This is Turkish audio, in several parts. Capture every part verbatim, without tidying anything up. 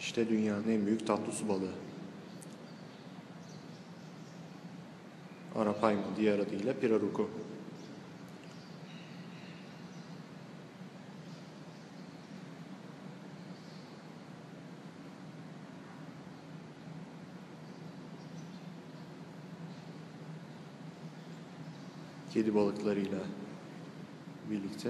İşte dünyanın en büyük tatlı su balığı. Arapaima diğer adıyla pirarucu. Kedi balıklarıyla birlikte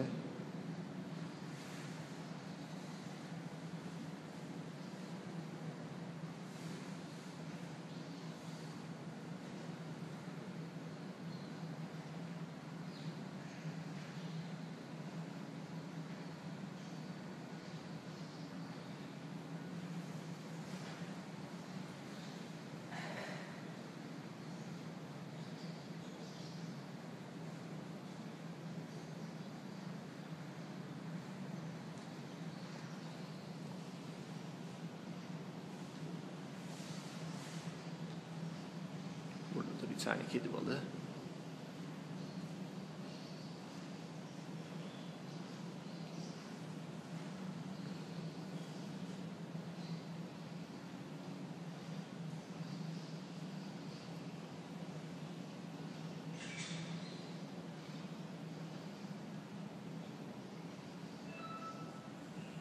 burada da bir tane kedi balığı.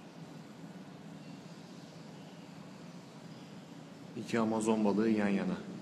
İki Amazon balığı yan yana.